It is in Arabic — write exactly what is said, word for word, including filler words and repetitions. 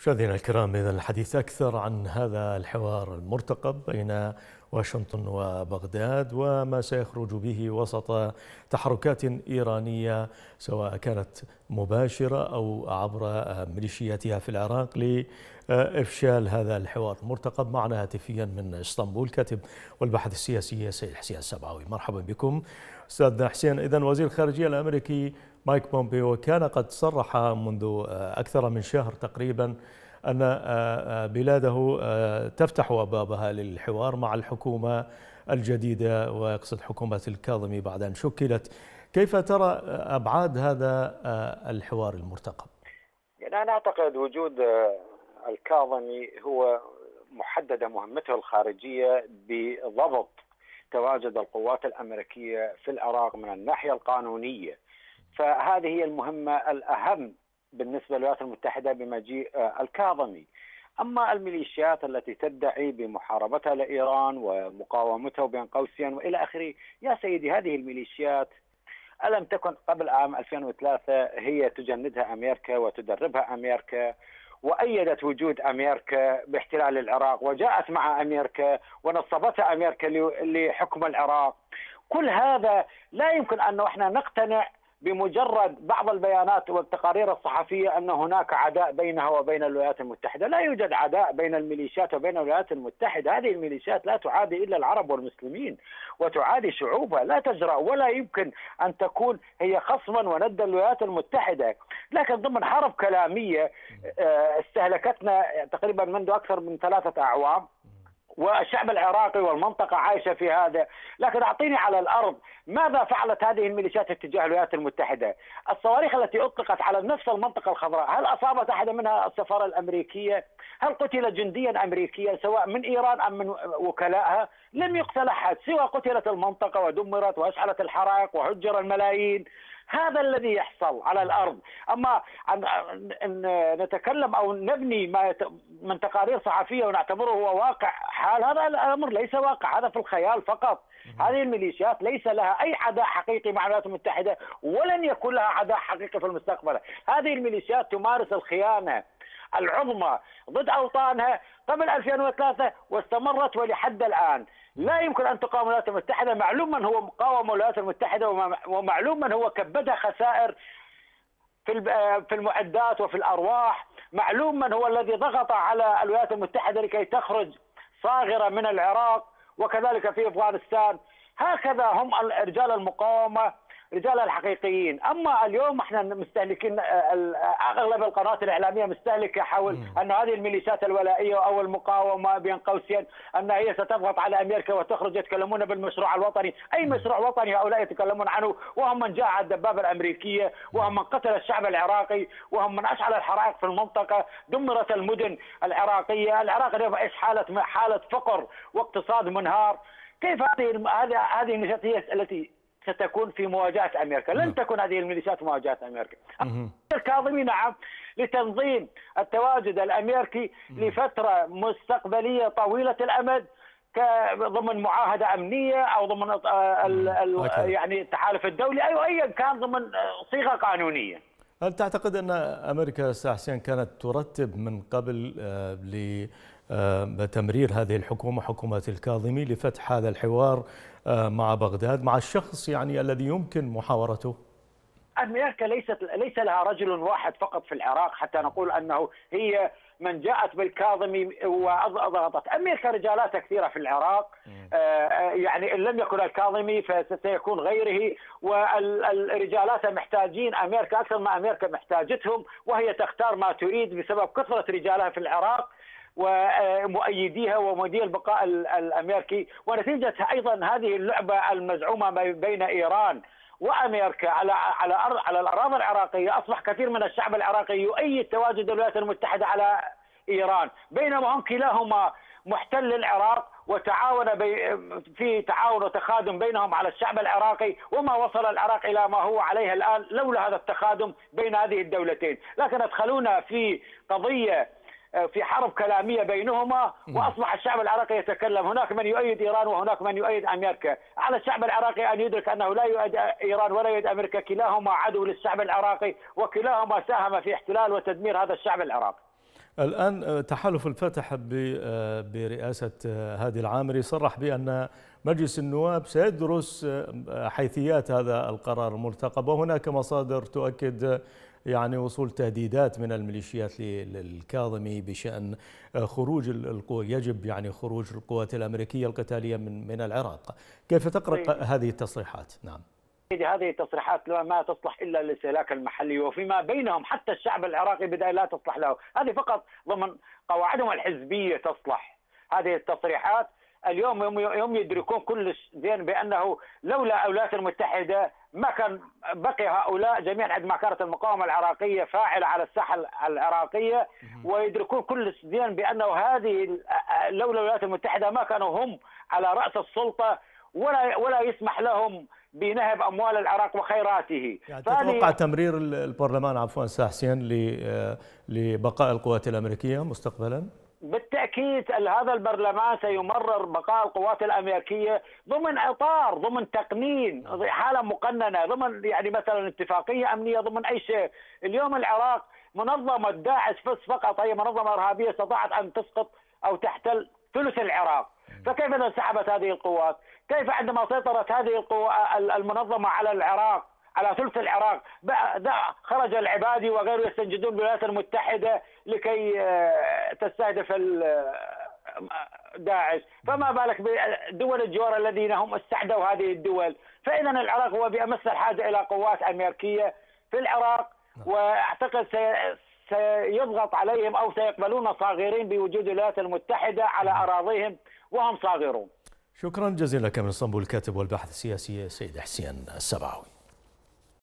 مشاهدينا الكرام، إذا الحديث أكثر عن هذا الحوار المرتقب بين واشنطن وبغداد وما سيخرج به وسط تحركات إيرانية سواء كانت مباشرة أو عبر ميليشياتها في العراق لإفشال هذا الحوار المرتقب. معنا هاتفيا من اسطنبول كاتب والباحث السياسي سيد حسين السبعاوي. مرحبا بكم أستاذ حسين. إذن وزير الخارجية الأمريكي مايك بومبيو كان قد صرح منذ أكثر من شهر تقريبا أن بلاده تفتح أبوابها للحوار مع الحكومة الجديدة، ويقصد حكومة الكاظمي بعد أن شكلت. كيف ترى أبعاد هذا الحوار المرتقب؟ يعني أنا أعتقد وجود الكاظمي هو محددة مهمته الخارجية بضبط تواجد القوات الأمريكية في العراق من الناحية القانونية، فهذه هي المهمة الأهم بالنسبة للولايات المتحدة بمجيء الكاظمي. أما الميليشيات التي تدعي بمحاربتها لإيران ومقاومتها بين قوسين وإلى آخره، يا سيدي هذه الميليشيات ألم تكن قبل عام ألفين وثلاثة هي تجندها أمريكا وتدربها أمريكا وأيدت وجود أمريكا باحتلال العراق، وجاءت مع أمريكا ونصبتها أمريكا لحكم العراق. كل هذا لا يمكن أن احنا نقتنع بمجرد بعض البيانات والتقارير الصحفية أن هناك عداء بينها وبين الولايات المتحدة. لا يوجد عداء بين الميليشيات وبين الولايات المتحدة. هذه الميليشيات لا تعادي إلا العرب والمسلمين وتعادي شعوبها، لا تجرأ ولا يمكن أن تكون هي خصما وندا للولايات المتحدة. لكن ضمن حرب كلامية استهلكتنا تقريبا منذ أكثر من ثلاثة أعوام، والشعب العراقي والمنطقة عايشة في هذا. لكن أعطيني على الأرض ماذا فعلت هذه الميليشيات اتجاه الولايات المتحدة؟ الصواريخ التي أطلقت على نفس المنطقة الخضراء هل أصابت أحد منها السفارة الأمريكية؟ هل قتل جنديا أمريكيا سواء من إيران أم من وكلائها؟ لم يقتل أحد، سوى قتلت المنطقة ودمرت وأشعلت الحرائق وهجر الملايين. هذا الذي يحصل على الأرض. أما أن نتكلم أو نبني ما من تقارير صحفية ونعتبره هو واقع حال، هذا الأمر ليس واقع، هذا في الخيال فقط. هذه الميليشيات ليس لها أي عداء حقيقي مع الولايات المتحدة ولن يكون لها عداء حقيقي في المستقبل. هذه الميليشيات تمارس الخيانة العظمى ضد أوطانها قبل ألفين وثلاثة واستمرت ولحد الآن. لا يمكن أن تقاوم الولايات المتحدة. معلوم من هو مقاوم الولايات المتحدة ومعلوم من هو كبدها خسائر في في المعدات وفي الأرواح. معلوم من هو الذي ضغط على الولايات المتحدة لكي تخرج صاغرة من العراق وكذلك في أفغانستان. هكذا هم رجال المقاومة، رجال الحقيقيين. أما اليوم احنا مستهلكين، أغلب القنوات الإعلامية مستهلكة حول أن هذه الميليشيات الولائية أو المقاومة بين قوسين أن هي ستضغط على أمريكا وتخرج يتكلمون بالمشروع الوطني. أي مشروع وطني هؤلاء يتكلمون عنه وهم من جاء على الدبابة الأمريكية، وهم من قتل الشعب العراقي، وهم من أشعل الحرائق في المنطقة، دمرت المدن العراقية. العراق اليوم يعيش حالة حالة فقر واقتصاد منهار. كيف هذه هذه هذه الميليشيات هي التي ستكون في مواجهة أمريكا؟ لن تكون هذه الميليشيات مواجهة أمريكا. الكاظمي نعم لتنظيم التواجد الأمريكي لفترة مستقبلية طويلة الأمد ضمن معاهدة أمنية أو ضمن يعني التحالف الدولي أو أيا كان ضمن صيغة قانونية. هل تعتقد أن أمريكا أستاذ حسين كانت ترتب من قبل لتمرير هذه الحكومة، حكومة الكاظمي، لفتح هذا الحوار مع بغداد مع الشخص يعني الذي يمكن محاورته؟ أمريكا ليست ليس لها رجل واحد فقط في العراق حتى نقول أنه هي من جاءت بالكاظمي وضغطت. أمريكا رجالات كثيرة في العراق، يعني إن لم يكن الكاظمي فسيكون غيره، والرجالات محتاجين أمريكا أكثر ما أمريكا محتاجتهم، وهي تختار ما تريد بسبب كثرة رجالها في العراق ومؤيديها ومؤيدي البقاء الأمريكي. ونتيجة أيضا هذه اللعبة المزعومة بين إيران وأمريكا على على أرض على الأراضي العراقية، أصبح كثير من الشعب العراقي يؤيد تواجد الولايات المتحدة على إيران، بينما هم كلاهما محتل العراق وتعاون في تعاون وتخادم بينهم على الشعب العراقي، وما وصل العراق إلى ما هو عليه الآن لولا هذا التخادم بين هذه الدولتين. لكن أدخلونا في قضية في حرب كلامية بينهما وأصبح الشعب العراقي يتكلم. هناك من يؤيد إيران وهناك من يؤيد أمريكا. على الشعب العراقي أن يدرك أنه لا يؤيد إيران ولا يؤيد أمريكا، كلاهما عدو للشعب العراقي وكلاهما ساهم في احتلال وتدمير هذا الشعب العراقي. الآن تحالف الفتح برئاسة هادي العامري صرح بأن مجلس النواب سيدرس حيثيات هذا القرار المرتقب، وهناك مصادر تؤكد يعني وصول تهديدات من الميليشيات للكاظمي بشأن خروج القوى، يجب يعني خروج القوات الأمريكية القتالية من من العراق. كيف تقرأ هذه التصريحات؟ نعم. هذه التصريحات ما تصلح الا للاستهلاك المحلي، وفيما بينهم حتى الشعب العراقي بدأ لا تصلح له، هذه فقط ضمن قواعدهم الحزبيه تصلح. هذه التصريحات اليوم يوم يدركون كل زين بانه لولا الولايات المتحده ما كان بقي هؤلاء جميعا عندما كانت المقاومه العراقيه فاعله على الساحه العراقيه، ويدركون كل زين بانه هذه لولا الولايات المتحده ما كانوا هم على راس السلطه، ولا ولا يسمح لهم بنهب اموال العراق وخيراته. يعني تتوقع تمرير البرلمان عفوا سي حسين لبقاء القوات الامريكيه مستقبلا؟ بالتأكيد هذا البرلمان سيمرر بقاء القوات الأمريكية ضمن إطار، ضمن تقنين، حالة مقننة، ضمن يعني مثلا اتفاقية أمنية، ضمن أي شيء. اليوم العراق منظمة داعش فقط هي منظمة إرهابية استطاعت أن تسقط أو تحتل ثلث العراق، فكيف إذا انسحبت هذه القوات؟ كيف عندما سيطرت هذه القوة المنظمة على العراق على ثلث العراق خرج العبادي وغيره يستنجدون بالولايات المتحدة لكي تستهدف داعش، فما بالك بدول الجوار الذين هم استعدوا هذه الدول. فإذا العراق هو بأمس الحاجة إلى قوات أمريكية في العراق، وأعتقد سيضغط عليهم أو سيقبلون صاغرين بوجود الولايات المتحدة على أراضيهم وهم صاغرون. شكرا جزيلا لك من اسطنبول الكاتب والباحث السياسي سيد حسين السبعاوي.